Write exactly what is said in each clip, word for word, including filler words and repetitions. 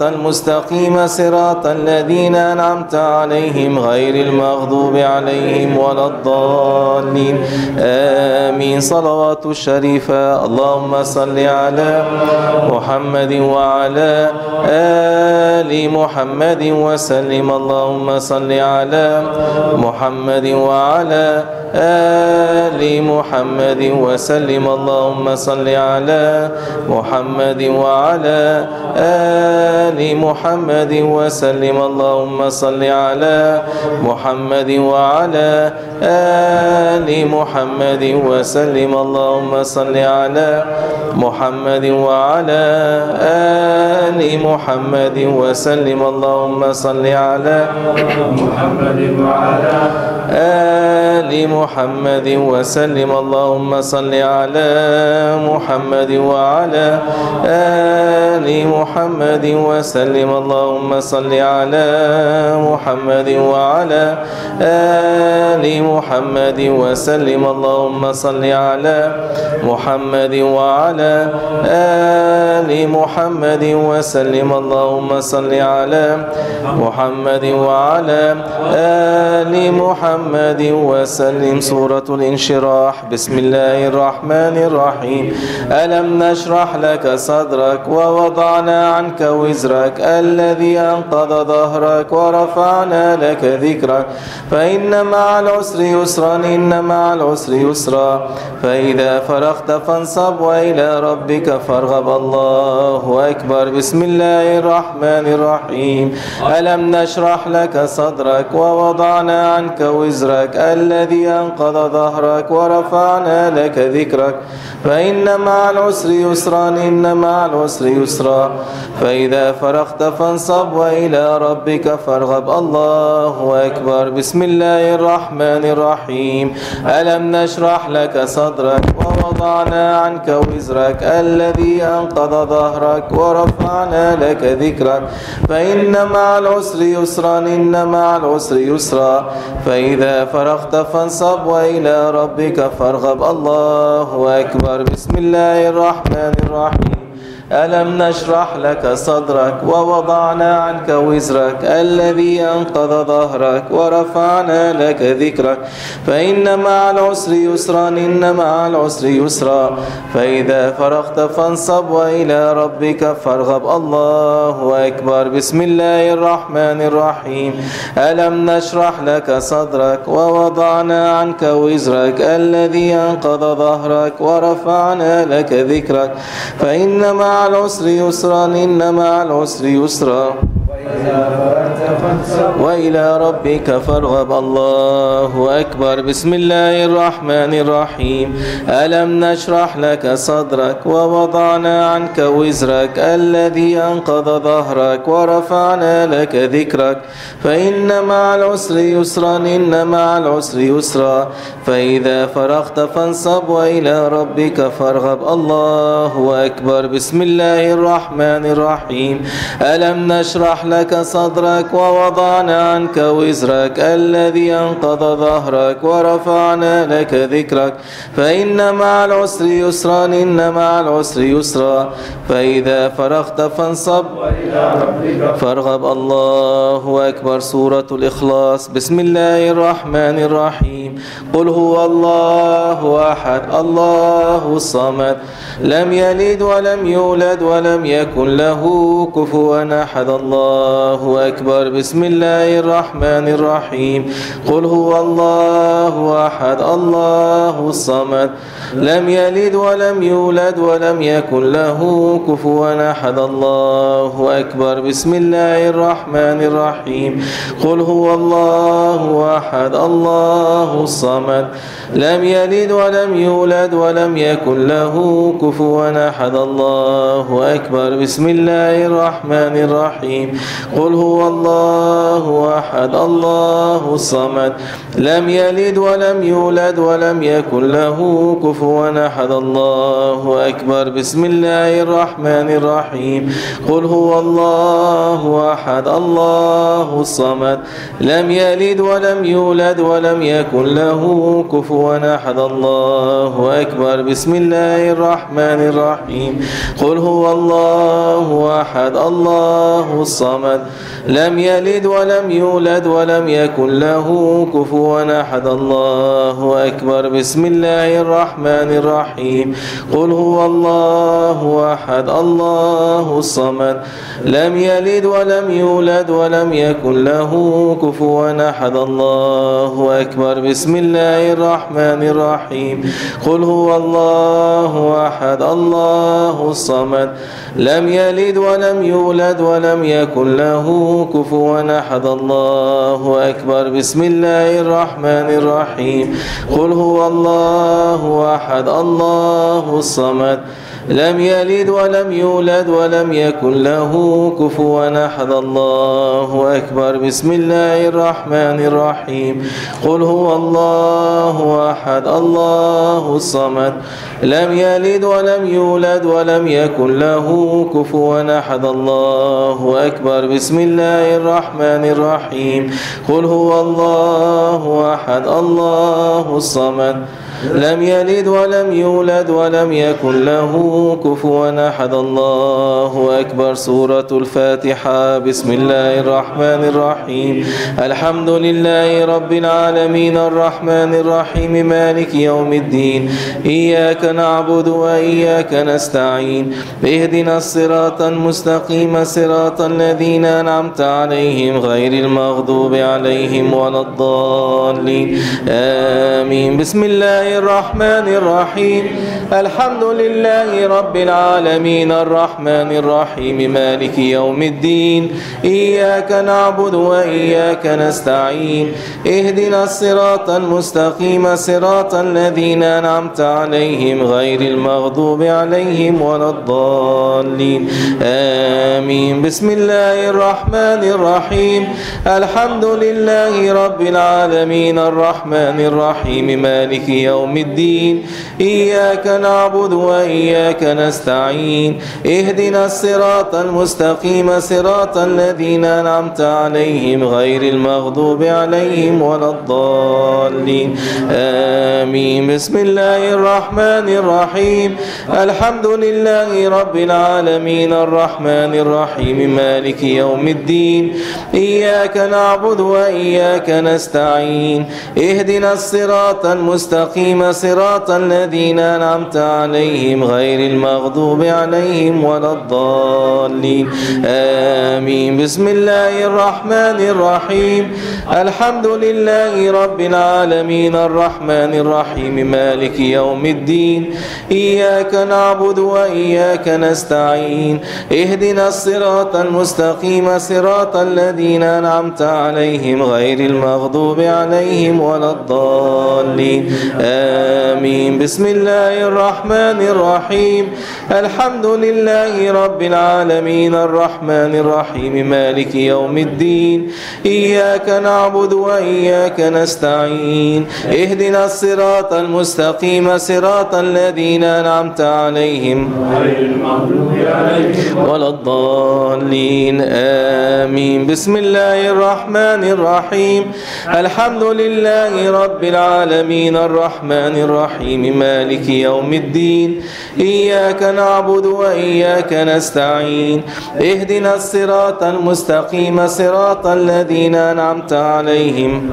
الصراط المستقيم صراط الذين أنعمت عليهم غير المغضوب عليهم ولا الضالين آمين. صلوات الشريفة. اللهم صل على محمد وعلى آل محمد وسلم. اللهم صل على محمد وعلى آل محمد وسلم. اللهم صل على محمد وعلى آل محمد وسلم. اللهم صل على محمد وعلى آل محمد وسلم. اللهم صل على محمد وعلى آل محمد وسلم. اللهم صل على محمد وعلى آل محمد وسلم. اللهم صل على محمد وعلى آل محمد وسلم. اللهم صل على محمد وعلى آل محمد وسلم. اللهم صل على محمد وعلى آل محمد وسلم. اللهم صل على محمد وعلى آل محمد وسلم. سورة الانشراح. بسم الله الرحمن الرحيم. ألم نشرح لك صدرك ووضعنا عنك وزرك الذي أنقض ظهرك ورفعنا لك ذكرك فإن مع العسر يسرا إن مع العسر يسرا فإذا فرغت فانصب وإلى ربك فارغب. الله أكبر. بسم الله الرحمن الرحيم. ألم نشرح لك صدرك ووضعنا عنك وزرك الذي أنقض ظهرك ورفعنا لك ذكرك فإن مع العسر يسرا إن مع العسر يسرا فإذا فرغت فانصب وإلى ربك فارغب. الله أكبر. بسم الله الرحمن الرحيم. ألم نشرح لك صدرك ووضعنا عنك وزرك الذي أنقض ظهرك ورفعنا لك ذكرك فإن مع العسر يسرا إن مع العسر يسرا فإذا فرغت فانصب وإلى ربك فارغب. الله أكبر. بسم الله الرحمن الرحيم. ألم نشرح لك صدرك ووضعنا عنك وزرك الذي أنقض ظهرك ورفعنا لك ذكرك فإن مع العسر يسرا إن مع العسر يسرا فإذا فرغت فانصب وإلى ربك فارغب. الله أكبر. بسم الله الرحمن الرحيم. ألم نشرح لك صدرك ووضعنا عنك وزرك الذي أنقض ظهرك ورفعنا لك ذكرك فإن مع العسر يسرا إن مع العسر يسرا وإلى ربك فارغب. الله أكبر. بسم الله الرحمن الرحيم. ألم نشرح لك صدرك ووضعنا عنك وزرك الذي أنقض ظهرك ورفعنا لك ذكرك فإن مع العسر يسرا إن مع العسر يسرا فإذا فرغت فانصب وإلى ربك فارغب. الله أكبر. بسم الله الرحمن الرحيم. ألم نشرح لك صدرك ووضعنا عنك وزرك الذي أنقض ظهرك ورفعنا لك ذكرك فإن مع العسر يسرا إن مع العسر يسرا فإذا فرغت فانصب فارغب. الله أكبر. سورة الإخلاص. بسم الله الرحمن الرحيم. قل هو الله أحد الله الصمد لم يلد ولم يولد ولم يكن له كفوا أحد. الله أكبر. بسم الله الرحمن الرحيم. قل هو الله أحد الله الصمد لم يلد ولم يولد ولم يكن له كفوا أحد. الله أكبر. بسم الله الرحمن الرحيم. قل هو الله أحد الله الصمد لم يلد ولم يولد ولم يكن له كفوا أحد. الله أكبر. بسم الله الرحمن الرحيم. قل هو الله أحد الله الصمد لم يلد ولم يولد ولم يكن له كفوا كفوا أحد الله أكبر بسم الله الرحمن الرحيم قل هو الله أحد الله الصمد لم يلد ولم يولد ولم يكن له كفوا أحد الله أكبر بسم الله الرحمن الرحيم قل هو الله أحد الله الصمد لم يلد ولم يولد ولم يكن له كفوا أحد الله أكبر بسم الله الرحمن الرحيم قل هو الله أحد الله الصمد لم يلد ولم يولد ولم يكن له كفوا أحد الله أكبر بسم الله الرحمن الرحيم قل هو الله أحد الله الصمد لم يلد ولم يولد ولم يكن له كفوا أحد الله أكبر بسم الله الرحمن الرحيم قل هو الله أحد الله الصمد لم يلد ولم يولد ولم يكن له كفوا أحد الله أكبر بسم الله الرحمن الرحيم قل هو الله أحد الله الصمد لم يلد ولم يولد ولم يكن له كفوا أحد الله أكبر بسم الله الرحمن الرحيم قل هو الله أحد الله الصمد لم يلد ولم يولد ولم يكن له كفوا أحد الله أكبر سورة الفاتحة بسم الله الرحمن الرحيم الحمد لله رب العالمين الرحمن الرحيم مالك يوم الدين إياك نعبد وإياك نستعين اهدنا الصراط المستقيم صراط الذين أنعمت عليهم غير المغضوب عليهم ولا الضالين آمين بسم الله الرحمن الرحيم الحمد لله رب العالمين الرحمن الرحيم مالك يوم الدين إياك نعبد وإياك نستعين اهدنا الصراط المستقيم صراط الذين أنعمت عليهم غير المغضوب عليهم ولا الضالين آمين بسم الله الرحمن الرحيم الحمد لله رب العالمين الرحمن الرحيم مالك يوم الدين إياك نعبد وإياك نستعين اهدنا الصراط المستقيم صراط الذين أنعمت عليهم غير المغضوب عليهم ولا الضالين آمين بسم الله الرحمن الرحيم الحمد لله رب العالمين الرحمن الرحيم مالك يوم الدين إياك نعبد وإياك نستعين اهدنا الصراط المستقيم صراط الذين أنعمت عليهم غير المغضوب عليهم ولا الضالين آمين بسم الله الرحمن الرحيم الحمد لله رب العالمين الرحمن الرحيم مالك يوم الدين إياك نعبد وإياك نستعين اهدنا الصراط المستقيم صراط الذين أنعمت عليهم غير المغضوب عليهم ولا الضالين آمين بسم الله الرحمن الرحيم الحمد لله رب العالمين الرحمن الرحيم مالك يوم الدين إياك نعبد وإياك نستعين اهدنا الصراط المستقيم صراط الذين أنعمت عليهم ولا الضالين آمين بسم الله الرحمن الرحيم الحمد لله رب العالمين الرحمن الرحيم مالك يوم الدين إياك نعبد وإياك نستعين اهدنا الصراط المستقيم صراط الذين أنعمت عليهم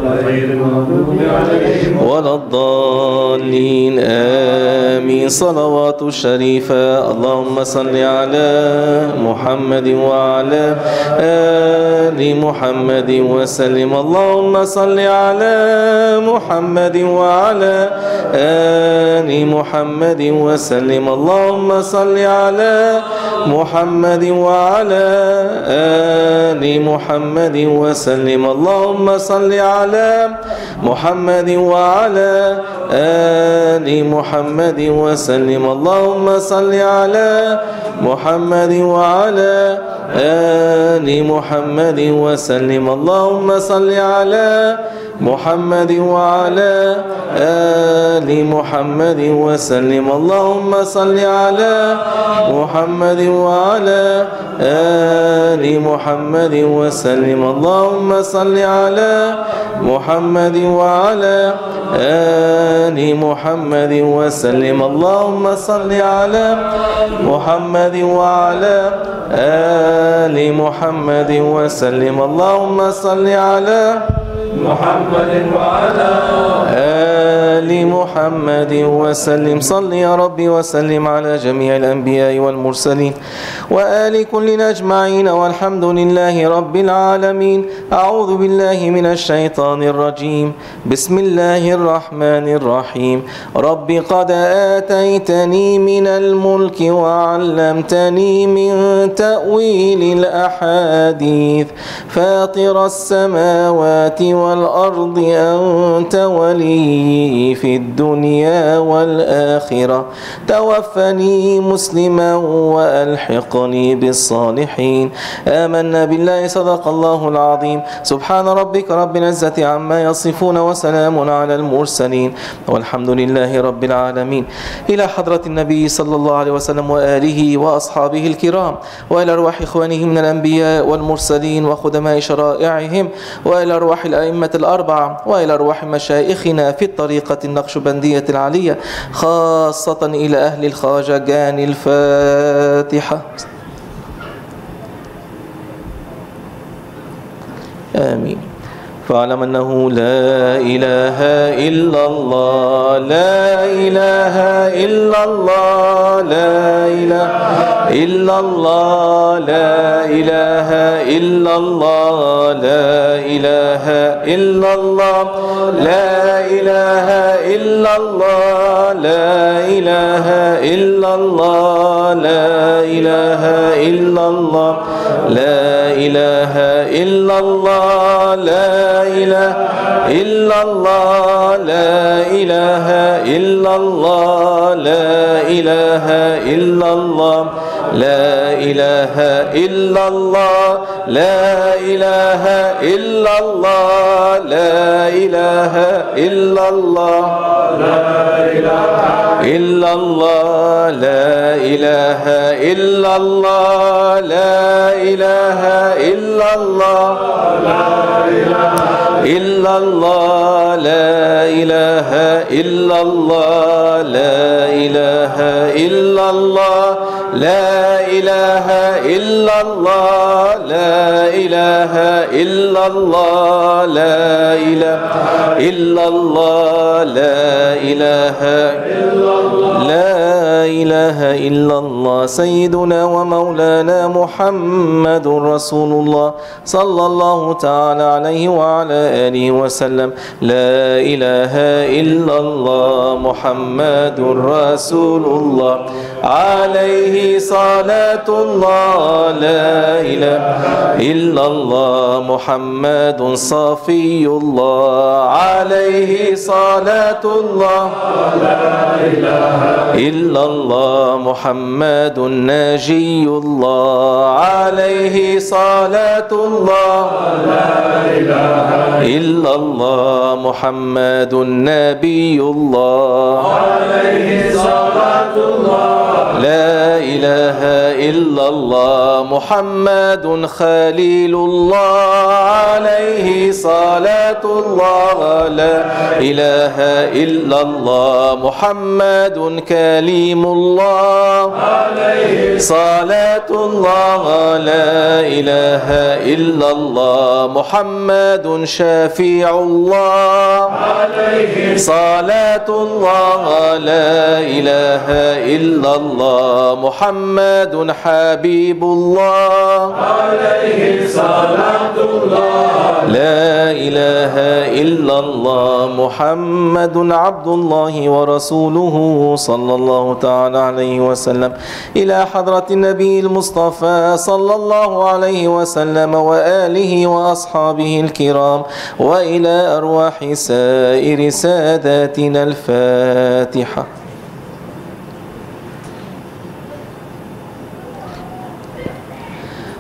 ولا الضالين آمين صلوات الشريفة اللهم صل على محمد وعلى آل محمد وسلم اللهم صل على محمد وعلى آل محمد وسلم اللهم صل على محمد وعلى آل محمد وسلم اللهم صل على محمد وعلى آل محمد وسلم اللهم صل على محمد وعلى آل محمد وسلم اللهم صل على محمد وعلى آل محمد وسلم. اللهم صل على محمد وعلى آل محمد وسلم. اللهم صل على محمد وعلى آل محمد وسلم. اللهم صل على محمد وعلى آل محمد وسلم. اللهم صل على محمد وعلى آل محمد وسلم. صل يا ربي وسلم على جميع الأنبياء والمرسلين وآل كل أجمعين والحمد لله رب العالمين. أعوذ بالله من الشيطان الرجيم. بسم الله الرحمن الرحيم. رب قد آتيتني من الملك وعلمتني من تأويل الأحاديث فاطر السماوات والأرض أنت ولي في الدنيا والآخرة توفني مسلما وألحقني بالصالحين. آمنا بالله. صدق الله العظيم. سبحان ربك رب العزة عما يصفون وسلام على المرسلين والحمد لله رب العالمين. إلى حضرة النبي صلى الله عليه وسلم وآله وأصحابه الكرام وإلى أرواح إخوانه من الأنبياء والمرسلين وخدماء شرائعهم وإلى أرواح الأئمة الأربعة وإلى أرواح مشايخنا في الطريقة النقشبندية العالية خاصة إلى أهل الخواججان. الفاتحة. آمين. فاعلم أنه لا إله إلا الله لا إله إلا الله لا إله إلا الله لا إله إلا الله لا إله إلا الله لا إله إلا الله لا إله إلا الله لا إله إلا الله لا إله إلا الله لا إله إلا الله لا إله إلا الله لا إله إلا الله لا إله إلا الله لا إله إلا الله لا إله إلا الله لا إله إلا الله لا إله إلا الله لا إله إلا الله إلا الله لا إله إلا الله لا إله إلا الله لا إله إلا الله لا إله إلا الله لا إله إلا الله لا إله لا إله إلا الله. سيدنا ومولانا محمد رسول الله صلى الله تعالى عليه وعلى آله وسلم. لا إله إلا الله محمد رسول الله عليه صلاة الله. لا إله إلا الله محمد صفي الله عليه صلاة الله. لا إله إلا الله محمد ناجي الله عليه صلاة الله. لا إله إلا الله محمد نبي الله عليه صلاة الله. لا إله إلا الله محمد خليل الله عليه صلاة الله. لا إله إلا الله محمد كليم الله عليه صلاة الله. لا إله إلا الله محمد شفيع الله عليه صلاة الله. لا إله إلا الله محمد حبيب الله عليه صلاة الله. لا إله إلا الله محمد عبد الله ورسوله صلى الله تعالى عليه وسلم. إلى حضرة النبي المصطفى صلى الله عليه وسلم وآله وأصحابه الكرام وإلى أرواح سائر ساداتنا. الفاتحة.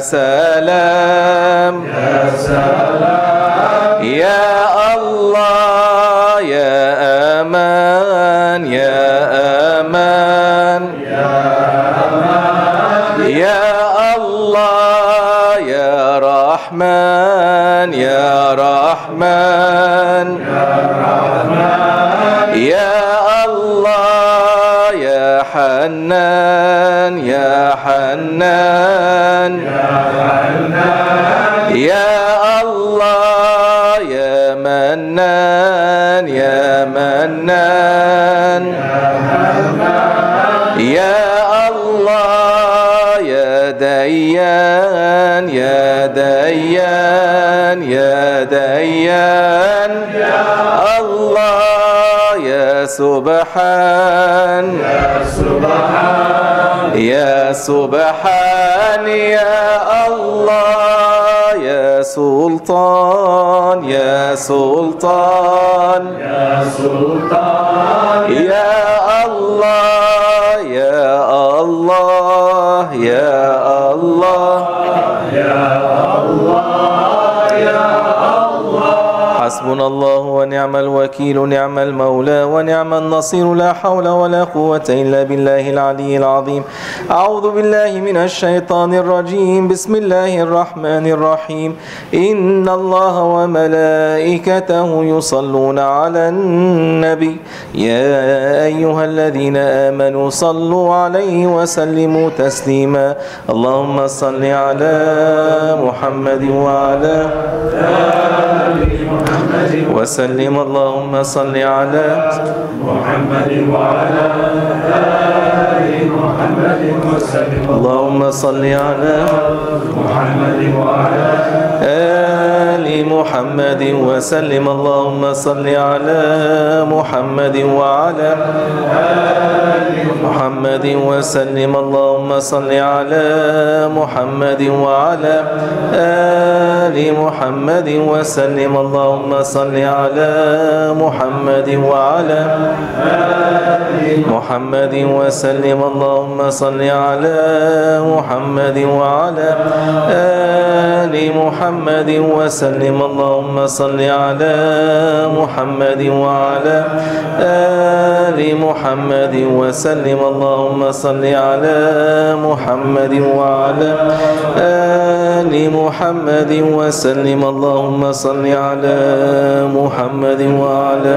سلام يا سلام يا الله يا أمان يا أمان يا الله يا رحمن يا رحمن يا الله يا حنان يا حنان يا الله يا منان يا منان يا الله يا ديان يا ديان يا ديان يا الله يا سبحان يا سبحان يا سبحان يا الله يا سلطان يا سلطان يا سلطان يا الله يا الله يا الله يا الله يا حسبنا الله ونعم الوكيل نعم المولى ونعم النصير لا حول ولا قوة إلا بالله العلي العظيم أعوذ بالله من الشيطان الرجيم بسم الله الرحمن الرحيم إن الله وملائكته يصلون على النبي يا أيها الذين آمنوا صلوا عليه وسلموا تسليما اللهم صل على محمد وعلى وسلم اللهم صل على محمد وعلى آل محمد وسلم اللهم صل على محمد وعلى آل محمد وسلم اللهم صل على محمد وعلى آل محمد وسلم اللهم صل على محمد وعلى آل محمد وسلم اللهم صل على محمد وعلى آل محمد وسلم اللهم صل على محمد وعلى آل محمد وسلم اللهم صل على محمد وعلى آل محمد وسلم اللهم صل على محمد وعلى آل محمد وسلم اللهم صل على محمد وعلى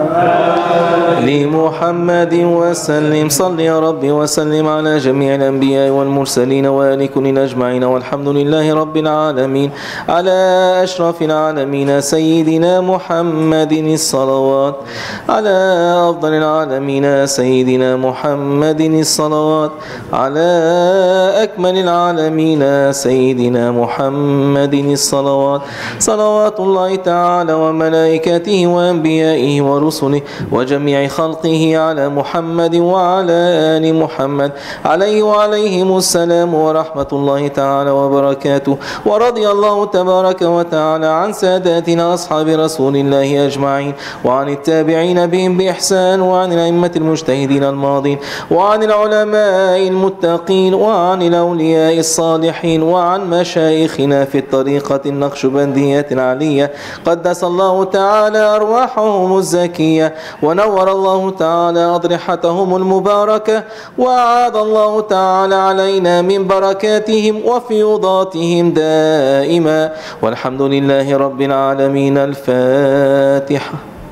آل محمد وسلم صل يا ربي وسلم على جميع الأنبياء والمرسلين وآل كل أجمعين والحمد لله رب العالمين على أشرف العالمين سيدنا محمد الصلوات على أفضل العالمين سيدنا محمد الصلوات على أكمل العالمين سيدنا محمد الصلوات صلوات الله تعالى وملائكته وأنبيائه ورسله وجميع خلقه على محمد وعلى آل محمد عليه وعليهم السلام ورحمة الله تعالى وبركاته ورضي الله تبارك وتعالى عن ساداتنا أصحاب رسول الله أجمعين وعن التابعين بهم بإحسان وعن الأئمة المجتهدين الماضين وعن العلماء المتقين وعن الأولياء الصالحين وعن مشايخنا في الطريقة النقشبندية العلية قدس الله تعالى أرواحهم الزكية ونور الله تعالى أضرحتهم المباركة وأعاد الله تعالى علينا من بركاتهم وفيوضاتهم دائما والحمد لله رب العالمين. الفاتحة.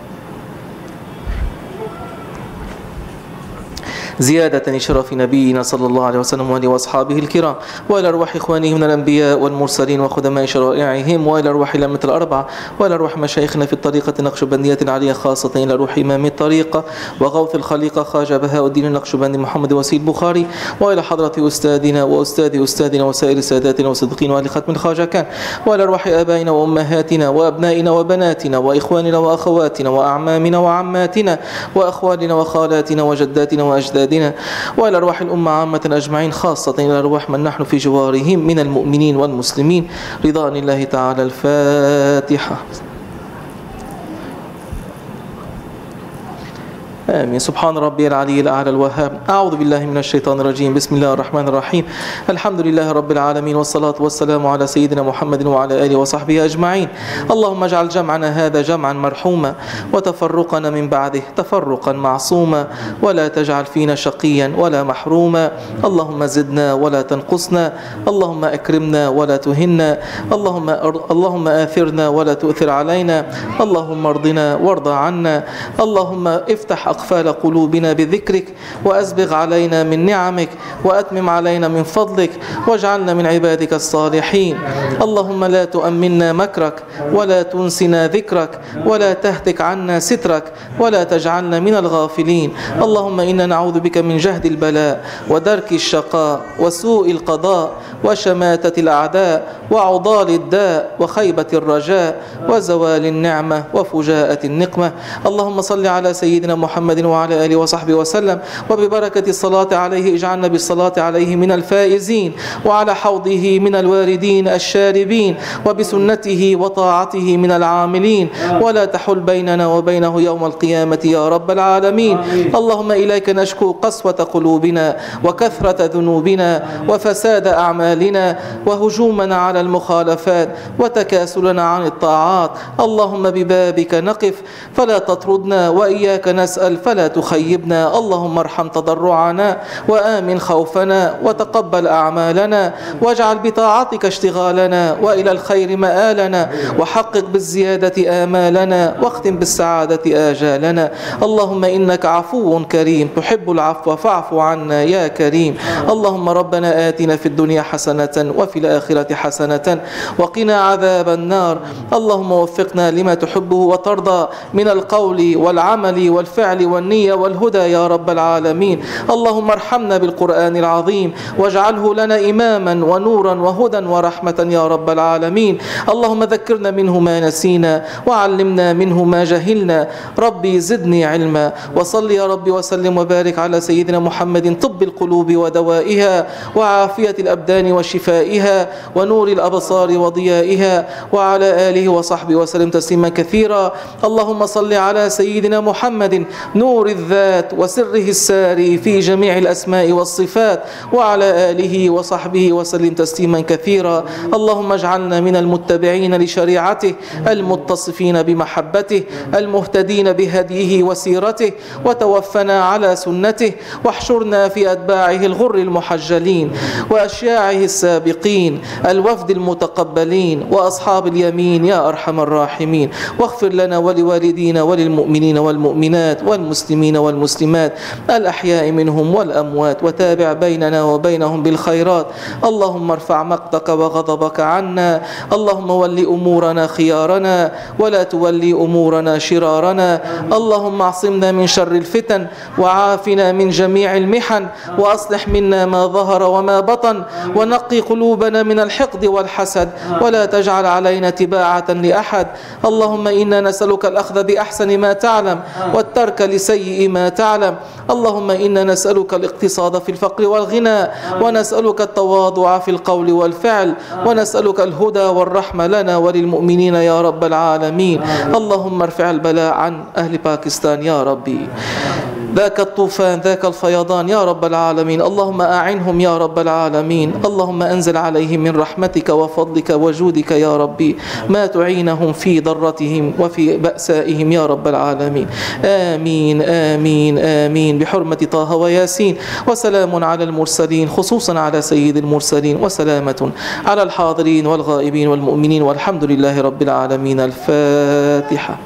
زيادة لشرف نبينا صلى الله عليه وسلم وآله وأصحابه الكرام وإلى أرواح إخوانه من الأنبياء والمرسلين وخدماء شرائعهم وإلى أرواح الأئمة الأربعة وإلى أرواح مشايخنا في الطريقة النقشبندية العالية خاصة إلى أرواح إمام الطريقة وغوث الخليقة خواجة بهاء الدين النقشبندي محمد وسيل بخاري وإلى حضرة أستاذنا وأستاذ أستاذنا وسائر ساداتنا وصديقين وأهل ختم الخواجة كان وإلى أرواح آبائنا وأمهاتنا وأبنائنا وبناتنا وإخواننا وأخواتنا وأعمامنا وعماتنا وأخوالنا وخالاتنا وجداتنا وأجدادنا وإلى أرواح الأمة عامة أجمعين خاصة إلى أرواح من نحن في جوارهم من المؤمنين والمسلمين رضوان الله تعالى. الفاتحة. آمين. سبحان ربي العلي الأعلى الوهاب. أعوذ بالله من الشيطان الرجيم. بسم الله الرحمن الرحيم. الحمد لله رب العالمين، والصلاة والسلام على سيدنا محمد وعلى آله وصحبه أجمعين. اللهم اجعل جمعنا هذا جمعا مرحوما، وتفرقنا من بعده تفرقا معصوما، ولا تجعل فينا شقيا ولا محروما. اللهم زدنا ولا تنقصنا، اللهم أكرمنا ولا تهنا، اللهم اللهم آثرنا ولا تؤثر علينا، اللهم ارضنا وارض عنا، اللهم افتح أقفال قلوبنا بذكرك، وأسبغ علينا من نعمك، وأتمم علينا من فضلك، واجعلنا من عبادك الصالحين. اللهم لا تؤمنا مكرك، ولا تنسنا ذكرك، ولا تهتك عنا سترك، ولا تجعلنا من الغافلين. اللهم إنا نعوذ بك من جهد البلاء، ودرك الشقاء، وسوء القضاء، وشماتة الأعداء، وعضال الداء، وخيبة الرجاء، وزوال النعمة، وفجاءة النقمة. اللهم صل على سيدنا محمد وعلى آله وصحبه وسلم، وببركة الصلاة عليه اجعلنا بالصلاة عليه من الفائزين، وعلى حوضه من الواردين الشاربين، وبسنته وطاعته من العاملين، ولا تحل بيننا وبينه يوم القيامة يا رب العالمين. اللهم إليك نشكو قسوة قلوبنا، وكثرة ذنوبنا، وفساد أعمالنا، وهجومنا على المخالفات، وتكاسلنا عن الطاعات. اللهم ببابك نقف فلا تطردنا، وإياك نسأل فلا تخيبنا. اللهم ارحم تضرعنا، وآمن خوفنا، وتقبل أعمالنا، واجعل بطاعتك اشتغالنا، وإلى الخير مآلنا، وحقق بالزيادة آمالنا، واختم بالسعادة آجالنا. اللهم إنك عفو كريم تحب العفو فاعف عنا يا كريم. اللهم ربنا آتنا في الدنيا حسنة، وفي الآخرة حسنة، وقنا عذاب النار. اللهم وفقنا لما تحبه وترضى من القول والعمل والفعل والنية والهدى يا رب العالمين. اللهم ارحمنا بالقرآن العظيم، واجعله لنا إماما ونورا وهدى ورحمة يا رب العالمين. اللهم ذكرنا منه ما نسينا، وعلمنا منه ما جهلنا. ربي زدني علما. وصل يا رب وسلم وبارك على سيدنا محمد طب القلوب ودوائها، وعافية الأبدان وشفائها، ونور الأبصار وضيائها، وعلى آله وصحبه وسلم تسليما كثيرا. اللهم صل على سيدنا محمد نور الذات وسره الساري في جميع الأسماء والصفات، وعلى آله وصحبه وسلم تسليما كثيرا. اللهم اجعلنا من المتبعين لشريعته، المتصفين بمحبته، المهتدين بهديه وسيرته، وتوفنا على سنته، واحشرنا في أتباعه الغر المحجلين، وأشياعه السابقين، الوفد المتقبلين، وأصحاب اليمين يا أرحم الراحمين. واغفر لنا ولوالدينا وللمؤمنين والمؤمنات والمسلمين والمسلمات الأحياء منهم والأموات، وتابع بيننا وبينهم بالخيرات. اللهم ارفع مقتك وغضبك عنا. اللهم ول أمورنا خيارنا، ولا تولي أمورنا شرارنا. اللهم اعصمنا من شر الفتن، وعافنا من جميع المحن، وأصلح منا ما ظهر وما بطن، ونقي قلوبنا من الحقد والحسد، ولا تجعل علينا تباعة لأحد. اللهم إنا نسألك الأخذ بأحسن ما تعلم، والترك لسيء ما تعلم. اللهم إنا نسألك الاقتصاد في الفقر والغنى، ونسألك التواضع في القول والفعل، ونسألك الهدى والرحمة لنا وللمؤمنين يا رب العالمين. اللهم ارفع البلاء عن أهل باكستان يا ربي، ذاك الطوفان ذاك الفيضان يا رب العالمين. اللهم أعنهم يا رب العالمين. اللهم أنزل عليهم من رحمتك وفضلك وجودك يا ربي ما تعينهم في ضرتهم وفي بأسائهم يا رب العالمين. آمين آمين آمين بحرمة طه وياسين. وسلام على المرسلين، خصوصا على سيد المرسلين، وسلامة على الحاضرين والغائبين والمؤمنين، والحمد لله رب العالمين. الفاتحة.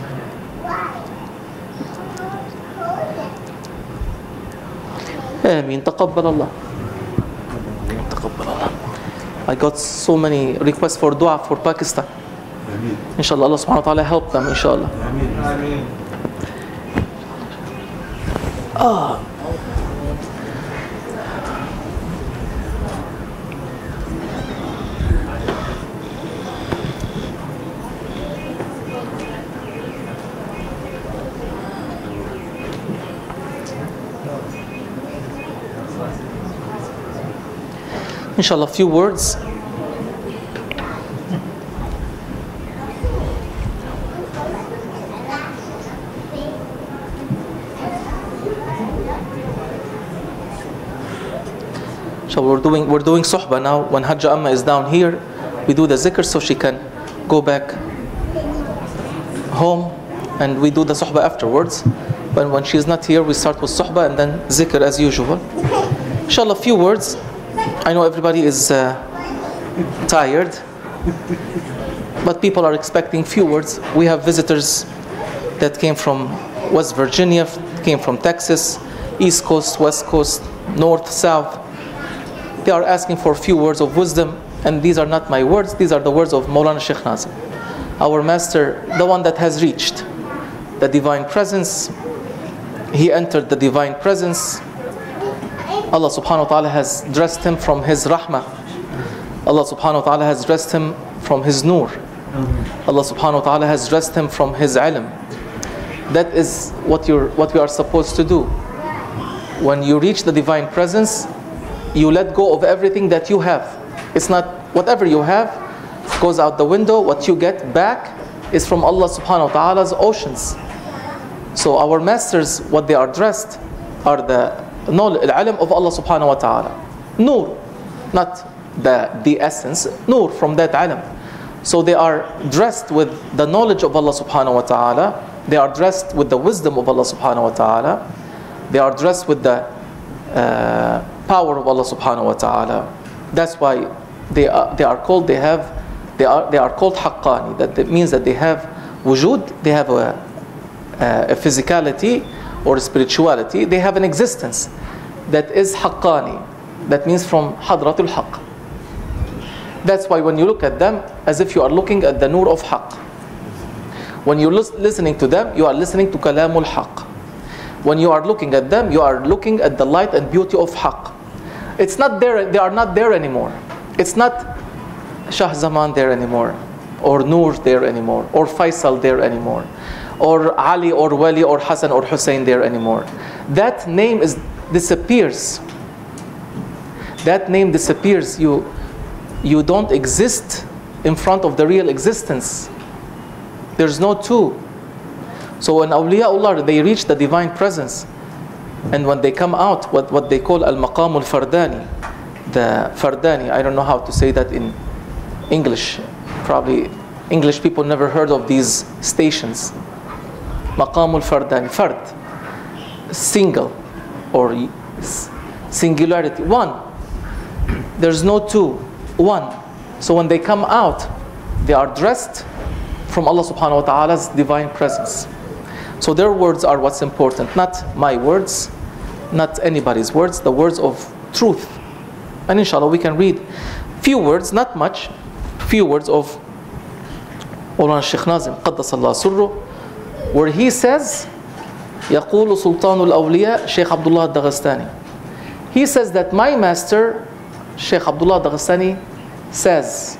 آمين. تقبل الله. تقبل الله. I got so many requests for dua for Pakistan. Inshallah, Allah subhanahu wa ta'ala help them, inshallah. Ameen. Ah. Inshallah, a few words. So we're doing we're doing suhba now. When Hajja Amma is down here, we do the zikr so she can go back home, and we do the suhba afterwards. But when she's not here, we start with suhba and then zikr as usual. Inshallah, few words. I know everybody is uh, tired, but people are expecting few words. We have visitors that came from West Virginia, came from Texas, East Coast, West Coast, North, South. They are asking for a few words of wisdom, and these are not my words, these are the words of Maulana Shaykh Nazim, our master, the one that has reached the divine presence. He entered the divine presence. Allah subhanahu wa ta'ala has dressed him from his rahmah. Allah subhanahu wa ta'ala has dressed him from his Nour. Allah subhanahu wa ta'ala has dressed him from his ilm. That is what you're what we are supposed to do. When you reach the divine presence, you let go of everything that you have. It's not whatever you have goes out the window. What you get back is from Allah subhanahu wa ta'ala's oceans. So our masters, what they are dressed are the knowledge, al-ilm of Allah subhanahu wa ta'ala. Nour, not the, the essence, Nour from that ilm. So they are dressed with the knowledge of Allah subhanahu wa ta'ala. They are dressed with the wisdom of Allah subhanahu wa ta'ala. They are dressed with the uh, power of Allah subhanahu wa ta'ala. That's why they are, they are called, they have, they are, they are called haqqani. That, that means that they have wujud, they have a, a physicality or spirituality. They have an existence that is haqqani. That means from hadratul haqq. That's why when you look at them, as if you are looking at the nur of haqq. When you're listening to them, you are listening to kalamul haqq. When you are looking at them, you are looking at the light and beauty of haqq. It's not there, they are not there anymore. It's not Shah Zaman there anymore, or Nour there anymore, or Faisal there anymore, or Ali or Wali or Hassan or Hussein there anymore. That name is disappears. That name disappears. You you don't exist in front of the real existence. There's no two. So when awliyaullah, they reach the divine presence, and when they come out, what, what they call al-maqam al-fardani, the fardani, I don't know how to say that in English. Probably English people never heard of these stations. Maqam al-fardani, fard, single, or singularity, one. There's no two, one. So when they come out, they are dressed from Allah subhanahu wa ta'ala's divine presence. So their words are what's important, not my words, not anybody's words, the words of truth. And inshallah we can read few words, not much, few words of Maulana Shaykh Nazim قدس الله سره, where he says يقول سلطان الأولياء Shaykh Abdullah Daghestani. He says that my master Shaykh Abdullah Daghestani says,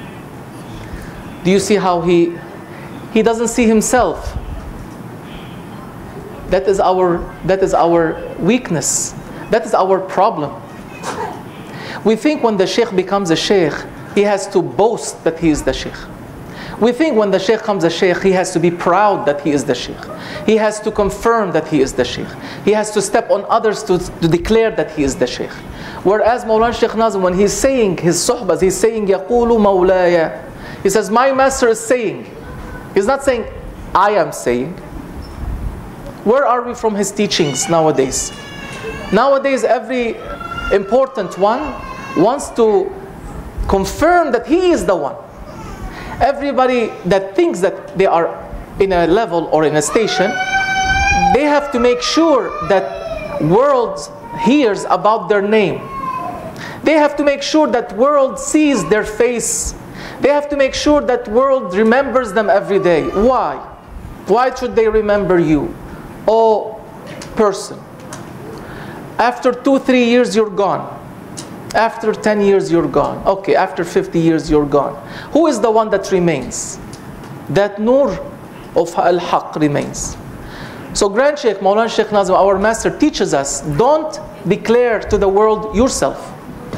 do you see how he he doesn't see himself? That is our that is our weakness. That is our problem. We think when the Shaykh becomes a Shaykh, he has to boast that he is the Shaykh. We think when the Shaykh comes a Shaykh, he has to be proud that he is the Shaykh. He has to confirm that he is the Shaykh. He has to step on others to, to declare that he is the Shaykh. Whereas Maulana Shaykh Nazim, when he's saying his suhbas, he's saying يَقُولُ مَوْلَايَ. He says, my master is saying. He's not saying, I am saying. Where are we from his teachings nowadays? Nowadays, every important one wants to confirm that he is the one. Everybody that thinks that they are in a level or in a station, they have to make sure that world hears about their name. They have to make sure that world sees their face. They have to make sure that world remembers them every day. Why? Why should they remember you? Oh, person. After two, three years, you're gone. After ten years, you're gone. Okay, after fifty years, you're gone. Who is the one that remains? That Nour of Al-Haq remains. So Grand Shaykh, Maulana Shaykh Nazim, our master, teaches us, don't declare to the world yourself.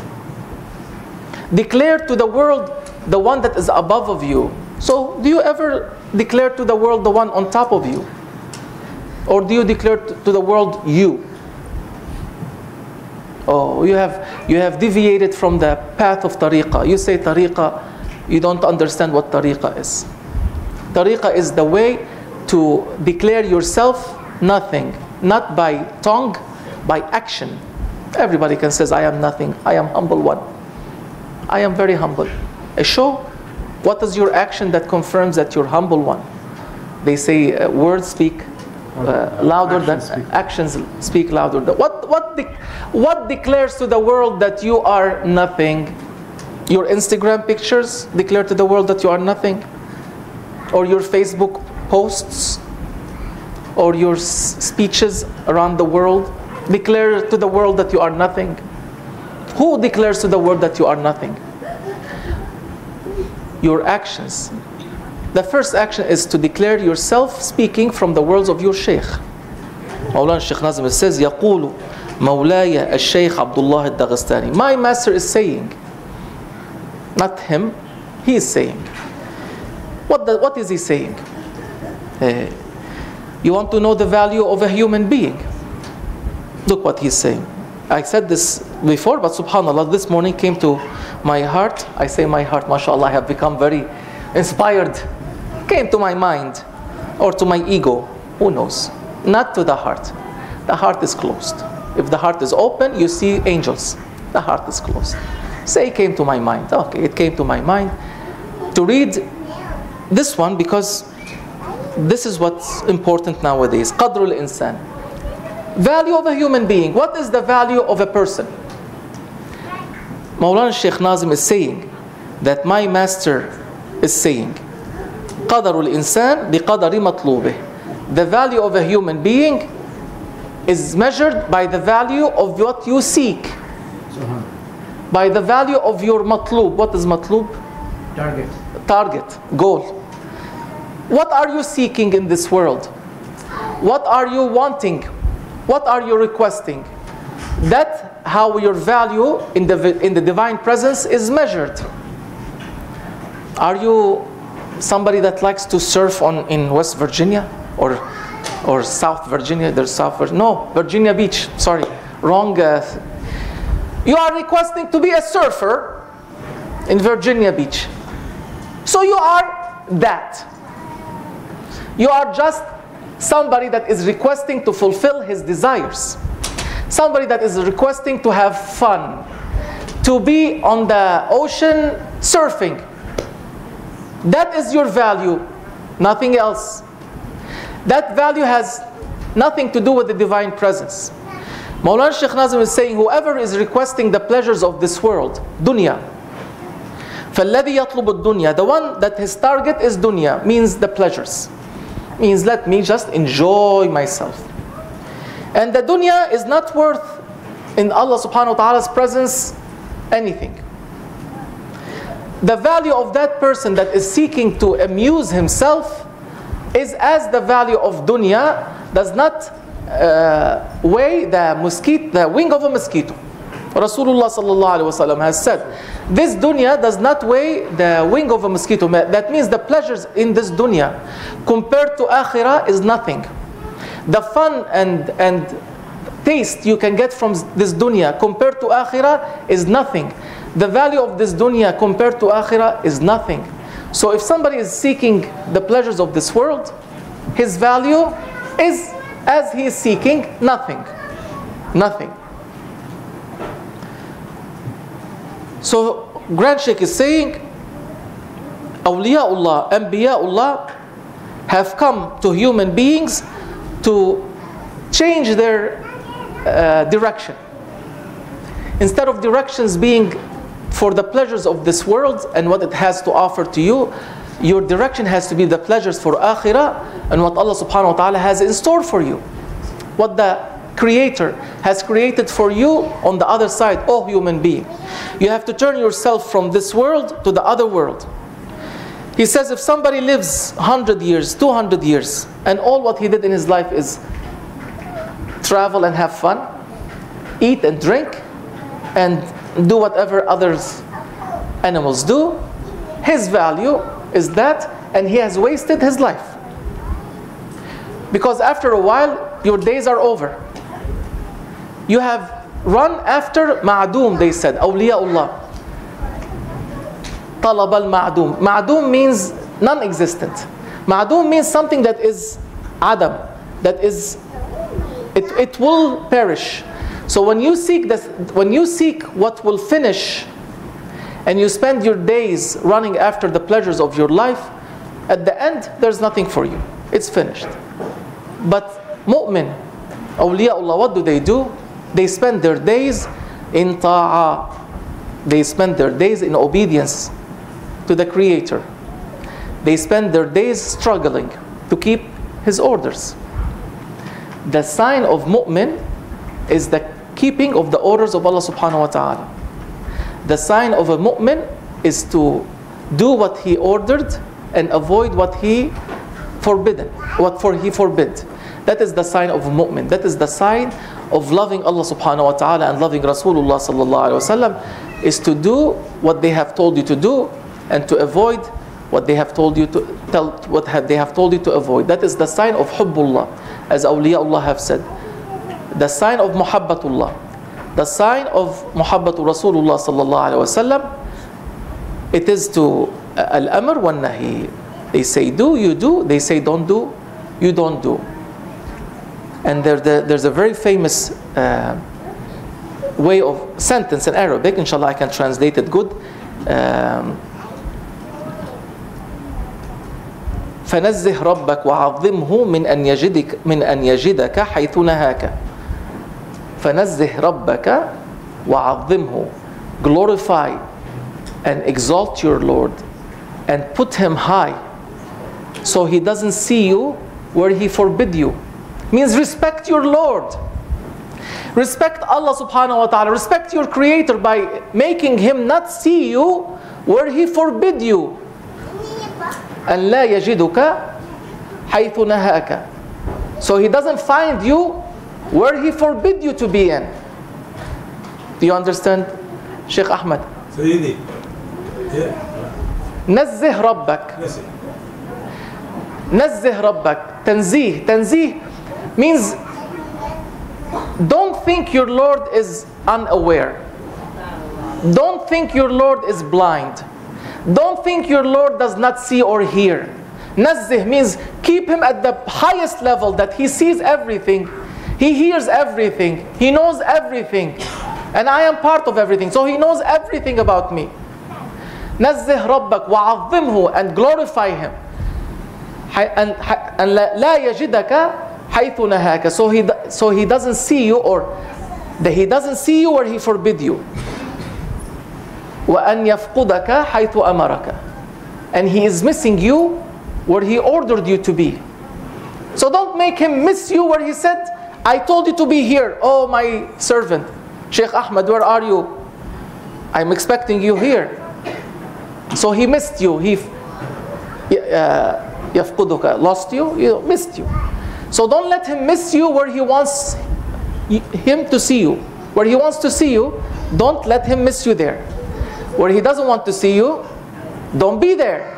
Declare to the world the one that is above of you. So do you ever declare to the world the one on top of you? Or do you declare to the world you? Oh, you have, you have deviated from the path of tariqah. You say tariqah, you don't understand what tariqah is. Tariqah is the way to declare yourself nothing, not by tongue, by action. Everybody can say, I am nothing, I am humble one. I am very humble. A show, what is your action that confirms that you're humble one? They say uh, words speak uh, louder than speak. actions speak louder than. What, what, de what declares to the world that you are nothing? Your Instagram pictures declare to the world that you are nothing? Or your Facebook posts? Or your s speeches around the world declare to the world that you are nothing? Who declares to the world that you are nothing? Your actions. The first action is to declare yourself speaking from the words of your Shaykh. Mawlana Shaykh Nazim says, يقول مولاي الشيخ عبد الله الدغستاني. My master is saying, not him, he is saying. What, the, what is he saying? Uh, you want to know the value of a human being? Look what he's saying. I said this before, but subhanAllah, this morning came to my heart. I say my heart, mashallah, I have become very inspired. Came to my mind or to my ego, who knows? Not to the heart. The heart is closed. If the heart is open, you see angels. The heart is closed. Say it came to my mind. Okay, it came to my mind to read this one because this is what's important nowadays. Qadrul insan. Value of a human being. What is the value of a person? Mawlana Shaykh Nazim is saying that my master is saying, Qadarul insan biqadari matlubih. The value of a human being is measured by the value of what you seek. By the value of your matlub. What is matlub? Target. Target, goal. What are you seeking in this world? What are you wanting? What are you requesting? That's how your value in the, in the divine presence is measured. Are you somebody that likes to surf on, in West Virginia or, or South Virginia? There's South Virginia. No, Virginia Beach. Sorry, wrong. Uh, you are requesting to be a surfer in Virginia Beach. So you are that. You are just somebody that is requesting to fulfill his desires. Somebody that is requesting to have fun. To be on the ocean surfing. That is your value. Nothing else. That value has nothing to do with the divine presence. Mawlana Shaykh Nazim is saying, whoever is requesting the pleasures of this world, dunya. فَالَّذِي يَطْلُبُ الدُّنْيَا. The one that his target is dunya, means the pleasures. Means let me just enjoy myself. And the dunya is not worth in Allah subhanahu wa ta'ala's presence anything. The value of that person that is seeking to amuse himself is as the value of dunya does not uh, weigh the mosquito, the wing of a mosquito. Rasulullah sallallahu alaihi wasallam has said, this dunya does not weigh the wing of a mosquito. That means the pleasures in this dunya compared to akhirah is nothing. The fun and, and taste you can get from this dunya compared to akhirah is nothing. The value of this dunya compared to akhirah is nothing. So if somebody is seeking the pleasures of this world, his value is as he is seeking nothing. Nothing. So Grand Sheikh is saying, Awliyaullah, Anbiyaullah have come to human beings to change their uh, direction. Instead of directions being for the pleasures of this world and what it has to offer to you, your direction has to be the pleasures for akhirah and what Allah subhanahu wa ta'ala has in store for you. What the Creator has created for you on the other side, oh human being. You have to turn yourself from this world to the other world. He says if somebody lives one hundred years, two hundred years, and all what he did in his life is travel and have fun, eat and drink, and do whatever others animals do, his value is that, and he has wasted his life. Because after a while, your days are over. You have run after ma'doom, they said, awliyaullah. Talab al-ma'doom. Ma'doom means non-existent. Ma'doom means something that is adam, that is, it, it will perish. So when you seek this, when you seek what will finish, and you spend your days running after the pleasures of your life, at the end there's nothing for you. It's finished. But mu'min, awliyaullah, what do they do? They spend their days in ta'ah. They spend their days in obedience to the Creator. They spend their days struggling to keep His orders. The sign of mu'min is the keeping of the orders of Allah subhanahu wa ta'ala. The sign of a mu'min is to do what He ordered and avoid what He forbidden, what for He forbid. That is the sign of a mu'min. That is the sign of loving Allah subhanahu wa ta'ala and loving Rasulullah sallallahu alayhi wa sallam, is to do what they have told you to do and to avoid what they have told you to tell, what have they have told you to avoid. That is the sign of hubbullah, as awliyaullah have said. The sign of muhabbatullah. The sign of muhabbatu Rasulullah sallallahu alayhi wa sallam, it is to uh, al-amr wa nahi. They say do, you do. They say don't do, you don't do. And there, there, there's a very famous uh, way of sentence in Arabic. Inshallah, I can translate it good. Um, فنزه ربك وعظمه من أن يجدك من أن يجدك حيث نهاك. فنزه ربك وعظمه. Glorify and exalt your Lord and put Him high, so He doesn't see you where He forbid you. Means respect your Lord. Respect Allah subhanahu wa ta'ala. Respect your Creator by making Him not see you where He forbid you. أن لا يجدك حيث نهاك. So He doesn't find you where He forbid you to be in. Do you understand, Shaykh Ahmed? Sayyidi. نزه ربك. نزه ربك. تنزيه. تنزيه means don't think your Lord is unaware. Don't think your Lord is blind. Don't think your Lord does not see or hear. Nazzih means keep Him at the highest level, that He sees everything, He hears everything, He knows everything, and I am part of everything, so He knows everything about me. Nazzih Rabbak wa'azzimhu, and glorify Him. And la yajidaka haythu nahaka, so he so he doesn't see you, or that He doesn't see you where He forbid you. وَأَنْ يَفْقُدَكَ حَيْثُ أَمَرَكَ, and He is missing you where He ordered you to be. So don't make Him miss you where He said, I told you to be here. Oh, my servant, Shaykh Ahmed, where are you? I'm expecting you here. So He missed you. He uh, يَفْقُدُكَ, lost you, you missed you. So don't let Him miss you where He wants Him to see you. Where He wants to see you, don't let Him miss you there. Where He doesn't want to see you, don't be there.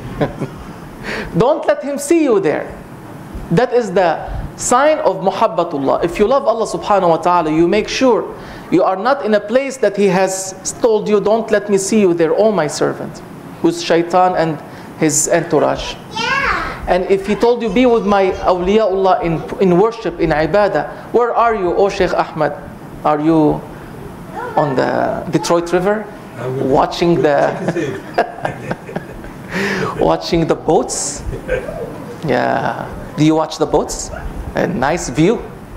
Don't let Him see you there. That is the sign of muhabbatullah. If you love Allah subhanahu wa ta'ala, you make sure you are not in a place that He has told you, don't let me see you there, oh my servant, who's shaitan and his entourage. Yeah. And if He told you, be with my awliyaullah in, in worship, in ibadah, where are you, oh Shaykh Ahmed? Are you on the Detroit River? Watching the watching the boats. Yeah. Do you watch the boats? A nice view.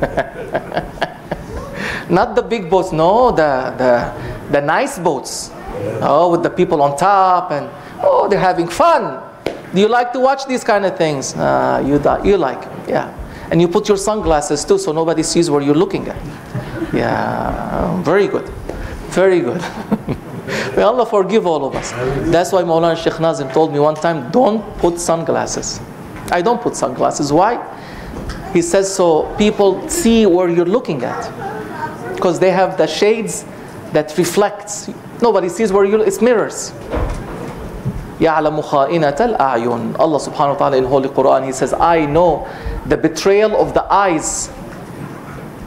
Not the big boats, no, the the the nice boats. Oh, with the people on top, and oh, they're having fun. Do you like to watch these kind of things? Uh, you you like, yeah. And you put your sunglasses too, so nobody sees where you're looking at. Yeah, very good, very good. May Allah forgive all of us. That's why Maulana Shaykh Nazim told me one time, don't put sunglasses. I don't put sunglasses. Why? He says so people see where you're looking at. Because they have the shades that reflects. Nobody sees where you look. It's mirrors. يَعْلَمُ خَائِنَةَ الْأَعْيُنِ. Allah subhanahu wa ta'ala in Holy Quran, He says, I know the betrayal of the eyes.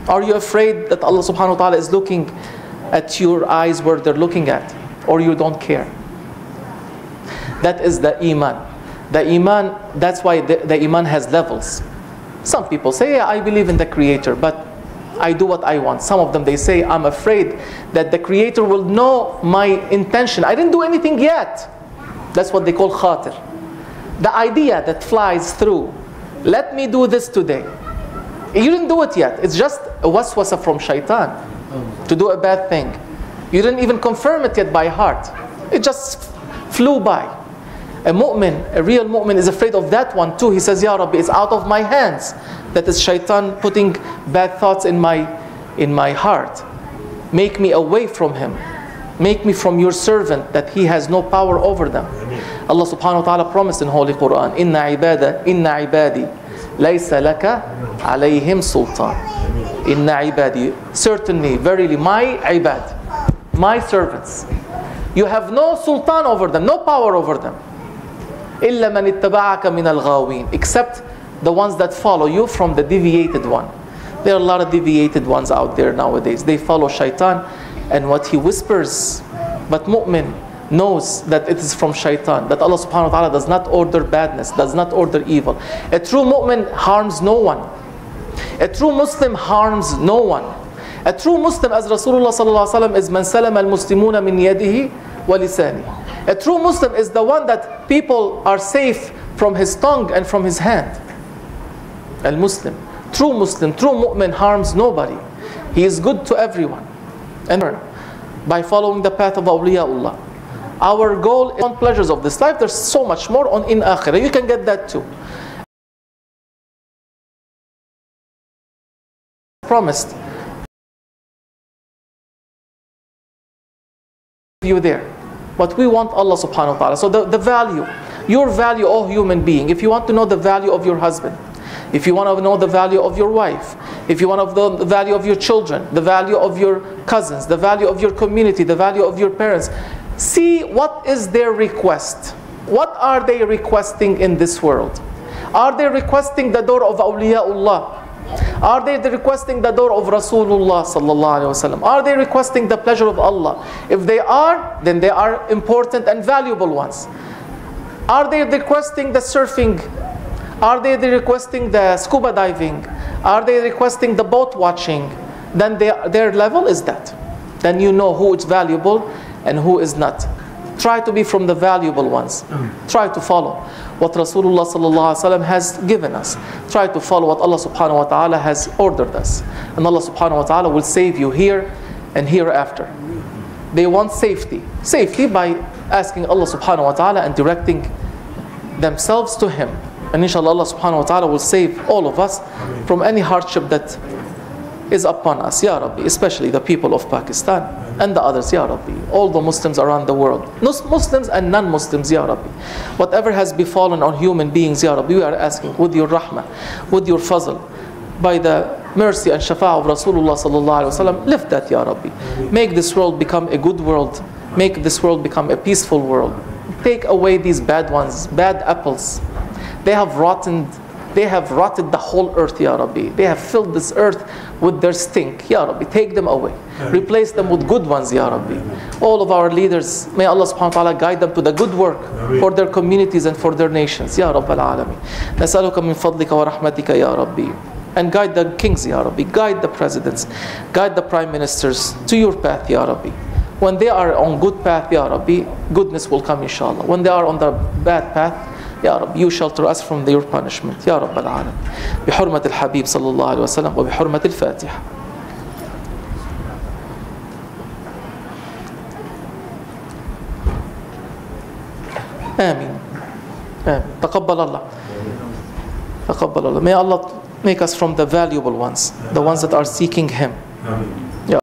Are you afraid that Allah subhanahu wa ta'ala is looking at your eyes where they're looking at? Or you don't care? That is the iman. The iman, that's why the, the iman has levels. Some people say, yeah, I believe in the Creator, but I do what I want. Some of them, they say, I'm afraid that the Creator will know my intention. I didn't do anything yet. That's what they call khatir. The idea that flies through, let me do this today. You didn't do it yet. It's just a waswasa from shaitan to do a bad thing. You didn't even confirm it yet by heart. It just flew by. A mu'min, a real mu'min is afraid of that one too. He says, Ya Rabbi, it's out of my hands. That is shaitan putting bad thoughts in my, in my heart. Make me away from him. Make me from your servant, that he has no power over them. Allah subhanahu wa ta'ala promised in Holy Quran, Inna ibada, inna ibadi, laysa laka alayhim sultan. Inna ibadi, certainly, verily, my ibad, my servants. You have no sultan over them, no power over them. Illa man ittaba'aka min al-ghawin, except the ones that follow you from the deviated one. There are a lot of deviated ones out there nowadays. They follow shaitan and what he whispers. But mu'min knows that it is from shaitan, that Allah subhanahu wa ta'ala does not order badness, does not order evil. A true mu'min harms no one. A true Muslim harms no one. A true Muslim, as Rasulullah sallallahu alaihi wasallam, is man salama al-muslimuna min yadihi wa lisanihi. A true Muslim is the one that people are safe from his tongue and from his hand. Al-Muslim, true Muslim, true mu'min harms nobody. He is good to everyone. And by following the path of awliyaullah. Our goal is on pleasures of this life. There's so much more on in akhirah. You can get that too. Promised you there. But we want Allah subhanahu wa ta'ala. So the, the value, your value, oh human being, if you want to know the value of your husband, if you want to know the value of your wife, if you want to know the value of your children, the value of your cousins, the value of your community, the value of your parents, see what is their request. What are they requesting in this world? Are they requesting the door of awliyaullah? Are they requesting the door of Rasulullah sallallahu alaihi wasallam? Are they requesting the pleasure of Allah? If they are, then they are important and valuable ones. Are they requesting the surfing? Are they requesting the scuba diving? Are they requesting the boat watching? Then they, their level is that. Then you know who is valuable and who is not. Try to be from the valuable ones. Try to follow what Rasulullah sallallahu alaihi wasallam has given us. Try to follow what Allah subhanahu wa ta'ala has ordered us. And Allah subhanahu wa ta'ala will save you here and hereafter. They want safety. Safety by asking Allah subhanahu wa ta'ala and directing themselves to Him. And inshallah Allah subhanahu wa ta'ala will save all of us from any hardship that is upon us, Ya Rabbi, especially the people of Pakistan and the others, Ya Rabbi, all the Muslims around the world, Muslims and non-Muslims, Ya Rabbi. Whatever has befallen on human beings, Ya Rabbi, we are asking with your rahmah, with your fazl, by the mercy and shafa'ah of Rasulullah sallallahu alaihi wasallam, lift that, Ya Rabbi. Make this world become a good world. Make this world become a peaceful world. Take away these bad ones, bad apples. They have rotten, they have rotted the whole earth, Ya Rabbi. They have filled this earth with their stink, Ya Rabbi. Take them away. Replace them with good ones, Ya Rabbi. All of our leaders, may Allah subhanahu wa ta'ala guide them to the good work for their communities and for their nations, Ya Rabbal Alameen. Nas'aluka min fadlika wa rahmatika, Ya Rabbi. And guide the kings, Ya Rabbi. Guide the presidents. Guide the prime ministers to your path, Ya Rabbi. When they are on good path, Ya Rabbi, goodness will come, inshallah. When they are on the bad path, Ya Rabbi, you shelter us from your punishment. Ya Rabbal Alam. بحرمة الحبيب صلى الله عليه وسلم وبحرمة الفاتحة. آمين. آمين. تقبل الله. تقبل الله. May Allah make us from the valuable ones, the ones that are seeking Him.